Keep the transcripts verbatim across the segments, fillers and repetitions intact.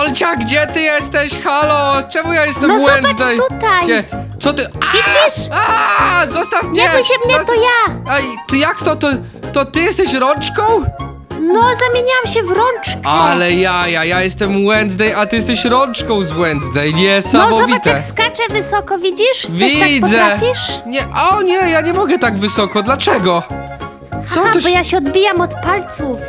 Karolcia, gdzie ty jesteś? Halo, czemu ja jestem No Wednesday? zobacz tutaj. Gdzie? Co ty? A! Widzisz? A! Zostaw mnie! Nie bój się mnie, Zosta- to ja. Aj, ty jak to, to? To ty jesteś rączką? No, zamieniałam się w rączkę. Ale ja, ja, ja jestem Wednesday, a ty jesteś rączką z Wednesday. No Niesamowite. zobacz, jak skaczę wysoko, widzisz? Też Widzę. tak potrafisz? Nie, o nie, ja nie mogę tak wysoko. Dlaczego? Co Aha, to bo się... ja się odbijam od palców.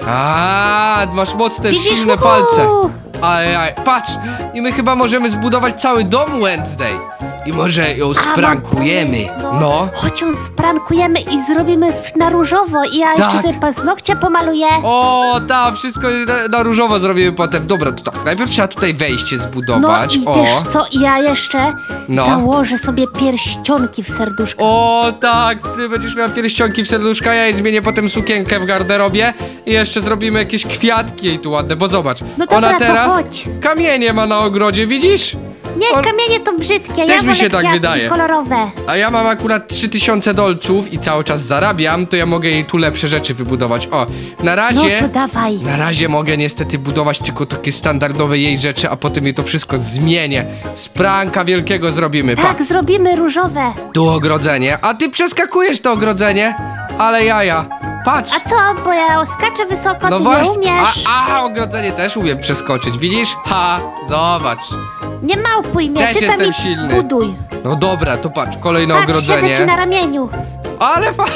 A, masz mocne, Widzisz? silne Uhu. palce. Ajaj, patrz, i my chyba możemy zbudować cały dom Wednesday. I może ją A, mam sprankujemy. pomysł, No. Chodź ją sprankujemy i zrobimy na różowo i ja Tak. jeszcze sobie paznokcie pomaluję. O, tak, wszystko na, na różowo zrobimy potem. Dobra, to tak, najpierw trzeba tutaj wejście No zbudować. i o. wiesz co, ja jeszcze No. założę sobie pierścionki w serduszku. O, tak, ty będziesz miała pierścionki w serduszka, ja jej zmienię potem sukienkę w garderobie i jeszcze zrobimy jakieś kwiatki jej tu ładne, bo zobacz, No dobra, ona to teraz chodź. kamienie ma na ogrodzie, widzisz? Nie, On- kamienie to brzydkie, Też ja mi wolę się tak kwiatki wydaje. kolorowe. A ja mam akurat trzy tysiące dolców i cały czas zarabiam, to ja mogę jej tu lepsze rzeczy wybudować. O, na No razie... to dawaj. Na razie mogę niestety budować tylko takie standardowe jej rzeczy, a potem jej to wszystko zmienię. Z pranka wielkiego zrobimy. Pa, Tak, zrobimy różowe. tu ogrodzenie, a ty przeskakujesz to ogrodzenie. Ale jaja. Patrz. A co, bo ja skaczę wysoko, No ty właśnie. nie umiesz. A, a, ogrodzenie też umiem przeskoczyć, widzisz? Ha, zobacz. Nie małpuj mnie, Też ty tam jestem mi silny. buduj. No dobra, to patrz, kolejne Patrz, siedzę ogrodzenie. ci na ramieniu. Ale fa...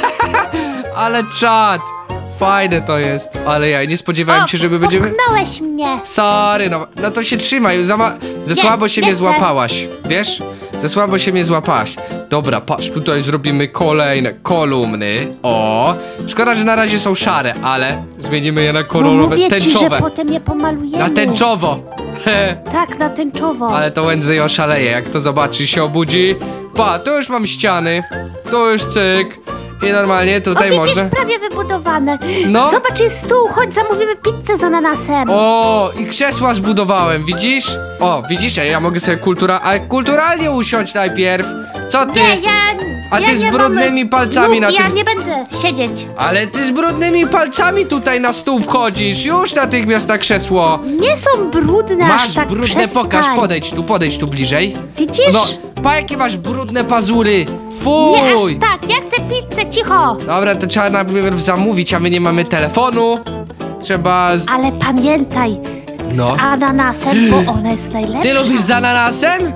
Ale czad. Fajne to jest. Ale ja nie spodziewałem O, się, żeby będziemy... popchnąłeś mnie. Sorry, no, no to się trzymaj, za, ma... za Nie, słabo się nie mnie chcę. złapałaś, wiesz? Za słabo się mnie złapałaś. Dobra, patrz, tutaj zrobimy kolejne kolumny. O, szkoda, że na razie są szare, ale zmienimy je na No kolorowe, mówię ci, że tęczowe. potem je pomalujemy. Na tęczowo. He. Tak, na tęczowo. Ale to Wednesday oszaleje, jak to zobaczy, się obudzi. Pa, tu już mam ściany, tu już cyk. I normalnie O, tutaj widzisz, można... prawie wybudowane. No. Zobacz, jest stół, chodź, zamówimy pizzę z ananasem. O, i krzesła zbudowałem, widzisz? O, widzisz, ja mogę sobie kultura... A kulturalnie usiąść najpierw. Co ty? Nie, ja... A ja ty z nie brudnymi mam... palcami Lub, na ja tym... nie będę siedzieć. Ale ty z brudnymi palcami tutaj na stół wchodzisz. Już natychmiast na krzesło. Nie są brudne aż Masz tak, brudne, przestań. pokaż, podejdź tu, podejdź tu bliżej. Widzisz? No, pa jakie masz brudne pazury. Nie aż Fuj. tak, ja chcę pizzę, cicho. Dobra, to trzeba najpierw zamówić, a my nie mamy telefonu. Trzeba... Z... Ale pamiętaj, No. z ananasem, bo ona jest najlepsza. Ty lubisz z ananasem?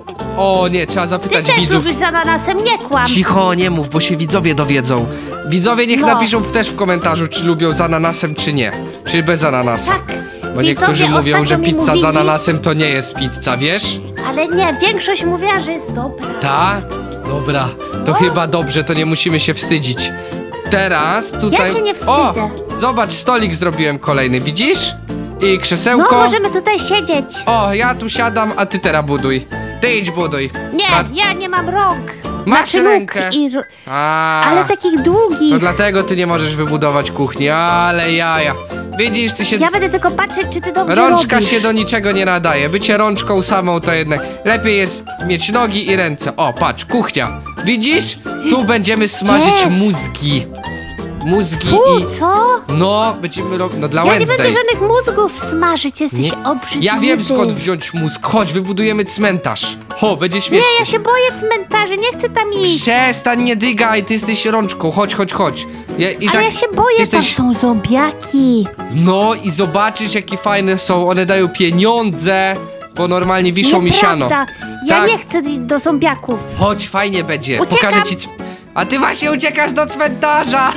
O nie, trzeba Ty zapytać też widzów. lubisz z ananasem, nie kłam. Cicho, nie mów, bo się widzowie dowiedzą. Widzowie niech No. napiszą też w komentarzu, czy lubią z ananasem, czy nie. Czy bez ananasa. Tak. Bo Widzowie niektórzy mówią, ostatnio że mi pizza mówili, z ananasem to nie jest pizza, wiesz? Ale nie, większość mówiła, że jest dobra. Ta? Dobra, to No. chyba dobrze, to nie musimy się wstydzić. Teraz tutaj... Ja się nie wstydzę. O, zobacz, stolik zrobiłem kolejny, widzisz? I No, krzesełko. możemy tutaj siedzieć. O, ja tu siadam, a ty teraz buduj. Ty idź buduj. Nie, A- ja nie mam rąk. Masz Znaczy nóg rękę. I... ro- A, Ale takich długich. to dlatego ty nie możesz wybudować kuchni, ale jaja. Widzisz, ty się... Ja będę tylko patrzeć, czy ty dobrze Rączka robisz. się do niczego nie nadaje. Bycie rączką samą to jednak lepiej jest mieć nogi i ręce. O, patrz, kuchnia. Widzisz? Tu będziemy smażyć Jest. mózgi. Mózgi Fu, i... co? No, będziemy robić... No dla Ja nie Wednesday. będę żadnych mózgów smażyć, jesteś Nie. obrzydliwy. Ja wiem skąd wziąć mózg. Chodź, wybudujemy cmentarz. Ho, będzie śmiesznie. Nie, ja się boję cmentarzy, nie chcę tam iść. Przestań, nie dygaj, ty jesteś rączką. Chodź, chodź, chodź. Ja, i Ale tak, ja się boję, ty jesteś... tam są zombiaki. No i zobaczysz, jakie fajne są. One dają pieniądze, bo normalnie wiszą mi siano. Nieprawda. Ja Tak. nie chcę iść do zombiaków. Chodź, fajnie będzie. Uciekam. Pokażę ci... c- A ty właśnie uciekasz do cmentarza!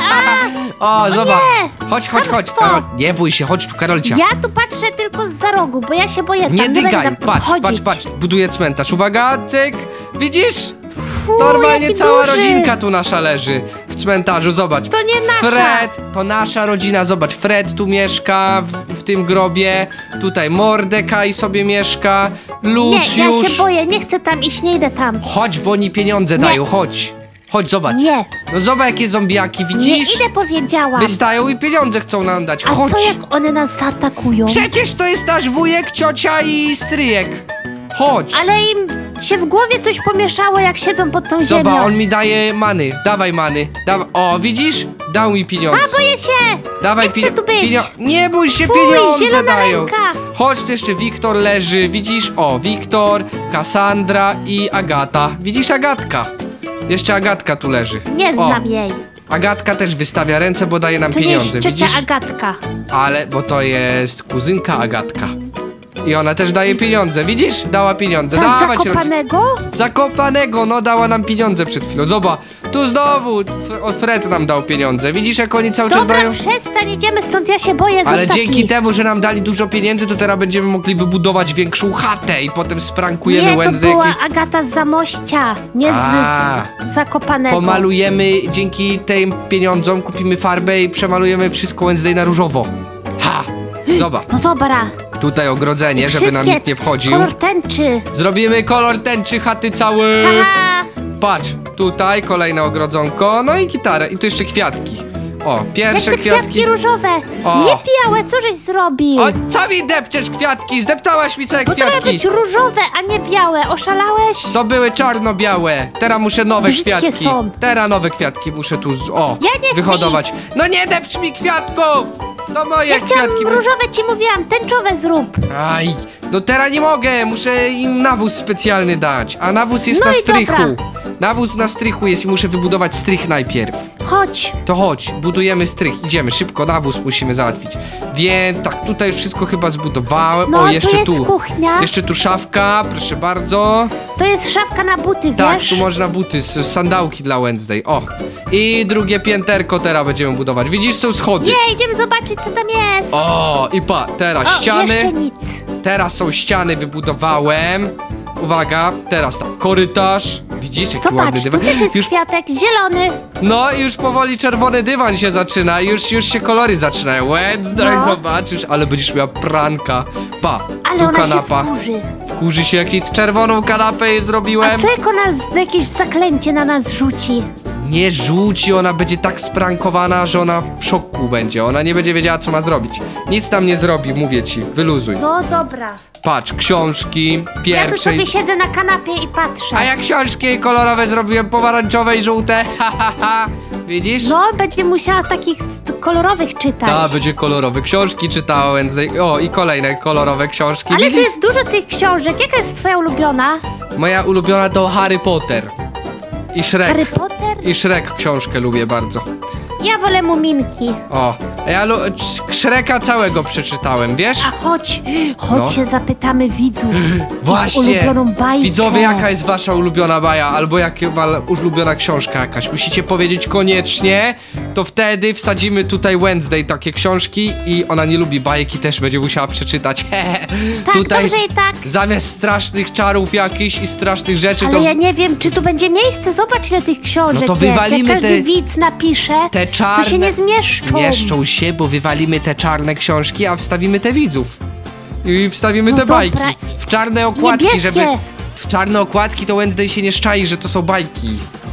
Nie, O, zobacz. nie. Chodź, chodź, chodź. Chamstwo. Karol, nie bój się, chodź tu, Karolcia. Ja tu patrzę tylko za rogu, bo ja się boję tam. Nie dygaj, będę patrz, wchodzić. patrz, patrz. Buduję cmentarz. Uwaga, cyk. Widzisz? Fu, Normalnie jaki cała duży. rodzinka tu nasza leży w cmentarzu, zobacz. To nie nasza. Fred, to nasza rodzina, zobacz, Fred tu mieszka w, w tym grobie, tutaj Mordekaj sobie mieszka, Nie, Lucjusz. ja się boję, nie chcę tam iść, nie idę tam. Chodź, bo oni pieniądze Nie. dają, chodź. Chodź, zobacz. Nie. No zobacz, jakie zombiaki, Nie widzisz? idę, powiedziałam. Wystają i pieniądze chcą nam dać, A chodź. co jak one nas zaatakują? Przecież to jest nasz wujek, ciocia i stryjek. Chodź. Ale im się w głowie coś pomieszało, jak siedzą pod tą Zobacz, ziemią. on mi daje many. Dawaj many. Dawa o, widzisz? Dał mi pieniądze. A, boję się! Dawaj Nie chcę tu być. pienio- Nie bój się, Fuj, pieniądze zielona dają. ręka. Chodź, tu jeszcze Wiktor leży, widzisz? O, Wiktor, Kassandra i Agata. Widzisz, Agatka? Jeszcze Agatka tu leży. Nie O, znam jej. Agatka też wystawia ręce, bo daje nam To nie pieniądze, jest ciocia widzisz? Agatka. Ale, bo to jest kuzynka Agatka. I ona też daje pieniądze, widzisz? Dała pieniądze. Ta Dawać, Zakopanego? Zakopanego, no dała nam pieniądze przed chwilą. Zobacz, tu znowu F- Fred nam dał pieniądze. Widzisz, jak oni cały czas Dobra, dają? przestań, idziemy stąd, ja się boję, Ale zostaw dzięki ich. temu, że nam dali dużo pieniędzy, to teraz będziemy mogli wybudować większą chatę i potem sprankujemy Nie, to Wednesday. była jak- Agata z Zamościa, nie A. z Zakopanego. Pomalujemy, dzięki tym pieniądzom kupimy farbę i przemalujemy wszystko Wednesday na różowo. Ha! Zobacz, No dobra. tutaj ogrodzenie, żeby nam Wszystkie nikt nie wchodził. kolor tęczy. Zrobimy kolor tęczy chaty cały. Haha. Patrz, tutaj kolejne ogrodzonko, no i gitarę, i tu jeszcze kwiatki. O, Jak pierwsze te kwiatki kwiatki. różowe. O. Nie białe, co żeś zrobił? O, co mi depczesz kwiatki? Zdeptałaś mi całe Bo to ma kwiatki. być różowe, a nie białe. Oszalałeś? To były czarno-białe. Teraz muszę nowe Brzydkie kwiatki. są. Teraz nowe kwiatki muszę tu, z- o, Ja nie chcę wyhodować. No nie depcz mi kwiatków! To moje Ja chciałam kwiatki. różowe, ci mówiłam, tęczowe zrób. Aj, no teraz nie mogę, muszę im nawóz specjalny dać. A nawóz jest No na i strychu. dobra. Nawóz na strychu jest i muszę wybudować strych najpierw. Chodź. To chodź, budujemy strych, idziemy, szybko nawóz musimy załatwić. Więc tak, tutaj już wszystko chyba zbudowałem. No, o, tu jeszcze jest tu. kuchnia. Jeszcze tu szafka, proszę bardzo. To jest szafka na buty, Tak, wiesz? tu można buty, s- sandałki dla Wednesday. O, i drugie pięterko teraz będziemy budować. Widzisz, są schody. Nie, idziemy zobaczyć, co tam jest. O, i pa, teraz O, ściany. jeszcze nic. Teraz są ściany, wybudowałem. Uwaga, teraz tak, korytarz. Widzisz, jaki ładny Zobacz, tu dywan. też jest Już, kwiatek zielony. no i już powoli czerwony dywan się zaczyna. Już, już się kolory zaczynają. Wednesday, No. zobaczysz, ale będziesz miała pranka. Pa, Ale tu ona kanapa. się wkurzy. Wkurzy się, jak jej czerwoną kanapę jej A zrobiłem. co jak ona z- jakieś zaklęcie na nas rzuci? Nie rzuci, ona będzie tak sprankowana, że ona w szoku będzie. Ona nie będzie wiedziała, co ma zrobić. Nic tam nie zrobi, mówię ci. Wyluzuj. No dobra. Patrz, książki Ja tu pierwszej. sobie siedzę na kanapie i patrzę. A ja książki kolorowe zrobiłem, pomarańczowe i żółte. Ha, ha, ha. Widzisz? No, będzie musiała takich st- kolorowych czytać. Ta będzie kolorowe. Książki czytała Wednesday. O, i kolejne kolorowe książki. Ale tu Widzisz? jest dużo tych książek. Jaka jest twoja ulubiona? Moja ulubiona to Harry Potter. I Shrek. Harry Potter? I Shrek książkę lubię bardzo. Ja wolę Muminki. O, ja lu- Shreka całego przeczytałem, wiesz? A chodź, chodź No. się zapytamy widzów. ich Właśnie. ulubioną bajkę. Widzowie, jaka jest wasza ulubiona baja, albo jaka ulubiona książka jakaś? Musicie powiedzieć koniecznie, to wtedy wsadzimy tutaj Wednesday takie książki i ona nie lubi bajki, też będzie musiała przeczytać. Tak, tutaj dobrze i tak. zamiast strasznych czarów jakichś i strasznych rzeczy, Ale to ja nie wiem, czy tu będzie miejsce. Zobacz, ile tych książek No to jest. wywalimy Jak każdy te- widz napisze, te czarne to się nie zmieszczą. zmieszczą się, bo wywalimy te czarne książki, a wstawimy te widzów. I wstawimy No te dobra. bajki. W czarne okładki, Niebieskie. żeby... W czarne okładki to Wednesday się nie szczai, że to są bajki.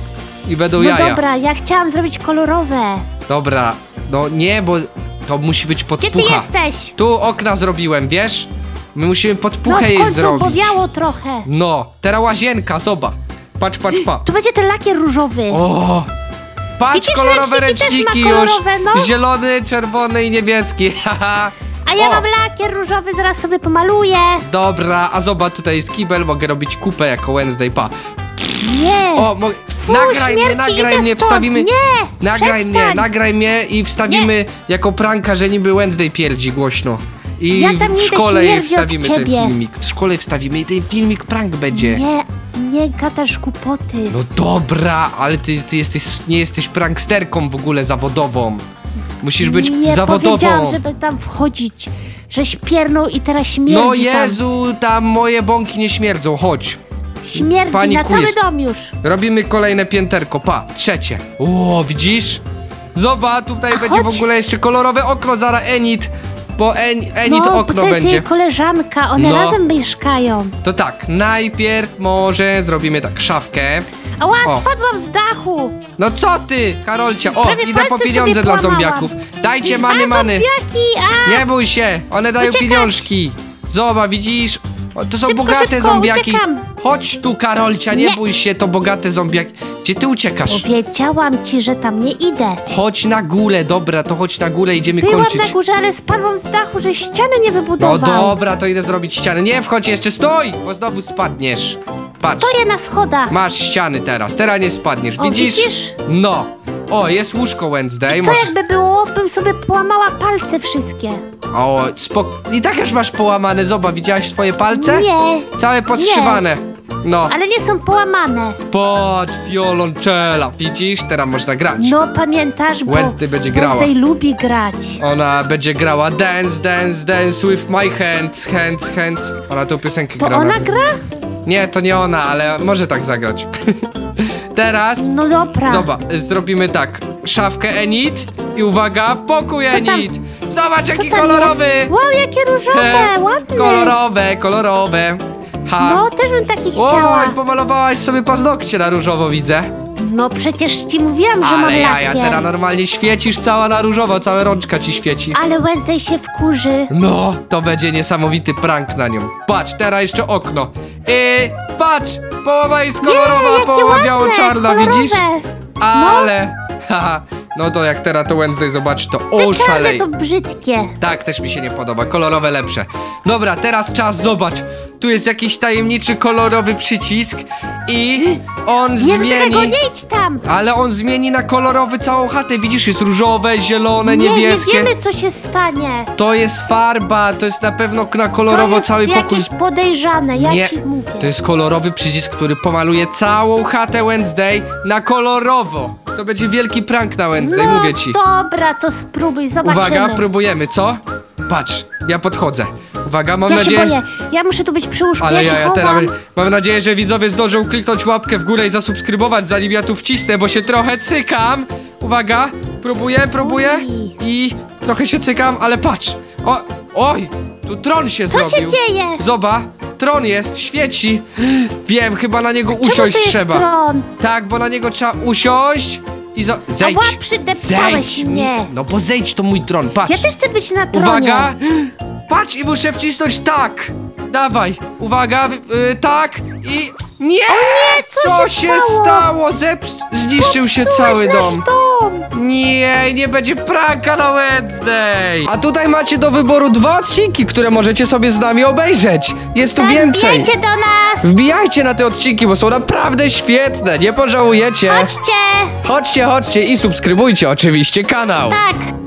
I będą No jaja. dobra, ja chciałam zrobić kolorowe. Dobra, no nie, bo to musi być Gdzie ty podpucha. jesteś? Tu okna zrobiłem, wiesz? My musimy No podpuchę w jej końcu zrobić. powiało trochę. No, teraz łazienka, zobacz. Patrz, patrz, patrz. Tu będzie ten lakier różowy. O! Patrz, Widzisz, kolorowe ręczniki też ręczniki ma już. kolorowe, no. Zielony, czerwony i niebieski. Haha. A ja O! mam lakier różowy, zaraz sobie pomaluję. Dobra, a zobacz, tutaj jest kibel, mogę robić kupę jako Wednesday, pa. Nie. O, mo... Fu, nagraj mnie, śmierci, nagraj idę mnie, stąd. wstawimy... Nie, Nagraj mnie, przestań. nagraj mnie i wstawimy jako pranka, że niby Wednesday pierdzi głośno. I Ja tam w nie szkole śmierdzi od wstawimy ten ciebie. filmik. W szkole wstawimy i ten filmik prank będzie. Nie, nie gadasz głupoty. No dobra, ale ty, ty jesteś, nie jesteś pranksterką w ogóle zawodową. Musisz być nie zawodową. powiedziałam, żeby tam wchodzić. Że śpiernął i teraz śmierdzi No tam. Jezu, tam moje bąki nie śmierdzą, chodź. Śmierdzi panikujesz. na cały dom już. Robimy kolejne pięterko, pa, trzecie. O, widzisz? Zobacz, tutaj A będzie w chodź. ogóle jeszcze kolorowe okno, zara Enid. Bo en, Enid No, bo okno to jest będzie. jej koleżanka, one No. razem mieszkają. To tak, najpierw może zrobimy tak, szafkę. Ała, O. spadłam z dachu. No co ty, Karolcia? O, Prawie idę po palce pieniądze sobie dla połamałam. zombiaków. Dajcie many, a, many. zombiaki, a! Nie bój się, one dają Uciekać. pieniążki. Zobacz, widzisz? O, to są Szybko, bogate szybko, zombiaki. uciekam. Chodź tu, Karolcia, nie, Nie. bój się, to bogate zombiaki. Gdzie ty uciekasz? Powiedziałam ci, że tam nie idę. Chodź na górę, dobra, to chodź na górę, idziemy Byłam kończyć. na górze, ale spadłam z dachu, że ściany nie No wybudował. dobra, to idę zrobić ścianę. Nie wchodź jeszcze, stój, bo znowu spadniesz. Patrz, Stoję na schodach. masz ściany teraz, teraz nie spadniesz, O, widzisz? widzisz? No. O, jest łóżko Wednesday. Co Masz... jakby było, bym sobie połamała palce wszystkie. O, spok... I tak już masz połamane, zobacz, widziałaś swoje palce? Nie, Całe podszywane. No. ale nie są połamane. Patrz, wiolonczela, widzisz? Teraz można grać. No pamiętasz, bo Wednesday będzie grała. Wednesday lubi grać. Ona będzie grała Dance, Dance, Dance with my hands, hands, hands. Ona tą piosenkę To gra. ona gra? Nie, to nie ona, ale może tak zagrać. Teraz, No dobra. zobacz, zrobimy tak. Szafkę Enid i uwaga, pokój tam- Enid. Zobacz, Co jaki tam kolorowy. jest? Wow, jakie różowe, ładne. Kolorowe, kolorowe. Ha. No, też bym taki chciała. Oj, pomalowałaś sobie paznokcie na różowo, widzę. No przecież ci mówiłam, że mam Ale ja, ja lakier. teraz normalnie świecisz cała na różowo, cała rączka ci świeci. Ale Wednesday się wkurzy. No, to będzie niesamowity prank na nią. Patrz, teraz jeszcze okno. I patrz, połowa jest kolorowa, jakie połowa ładne, biało-czarna, kolorowe. widzisz? Ale, haha, no to jak teraz to Wednesday zobaczy, to Te czarne oszalej. to brzydkie. Tak, też mi się nie podoba, kolorowe lepsze. Dobra, teraz czas, zobacz. Tu jest jakiś tajemniczy kolorowy przycisk i on Nie do tego, zmieni... nie idź tam. Ale on zmieni na kolorowy całą chatę, widzisz, jest różowe, zielone, Nie, niebieskie. nie wiemy, co się stanie. To jest farba, to jest na pewno na kolorowo to jest cały pokój. jakieś podejrzane, ja Nie, ci mówię. to jest kolorowy przycisk, który pomaluje całą chatę Wednesday na kolorowo. To będzie wielki prank na Wednesday, no, mówię ci. dobra, to spróbuj, zobaczymy. Uwaga, próbujemy, co? Patrz, ja podchodzę. Uwaga, mam Ja nadzieję... się boję, ja muszę tu być przy łóżku, Ale ja się ja, ja chowam. teraz mam nadzieję, że widzowie zdążą kliknąć łapkę w górę i zasubskrybować, zanim ja tu wcisnę, bo się trochę cykam. Uwaga, próbuję, próbuję Oj. i trochę się cykam, ale patrz. O, oj, tu tron się Co zrobił. się dzieje? Zobacz, tron jest, świeci. Wiem, chyba na niego Czemu usiąść to jest trzeba. tron? Tak, bo na niego trzeba usiąść i za... zejdź. Ała, przydeptałeś zejdź mi. mnie. No bo zejdź, to mój tron, patrz. Ja też chcę być na tronie. Uwaga! Patrz i muszę wcisnąć tak! Dawaj! Uwaga! y, tak! I... Nie! nie, co się stało? stało? Zeps... Zniszczył się cały nasz dom! dom. Nie, nie będzie pranka na Wednesday! A tutaj macie do wyboru dwa odcinki, które możecie sobie z nami obejrzeć. Jest tu Tak, więcej. wbijajcie do nas. Wbijajcie na te odcinki, bo są naprawdę świetne, nie pożałujecie. Chodźcie. Chodźcie, chodźcie i subskrybujcie oczywiście kanał. Tak.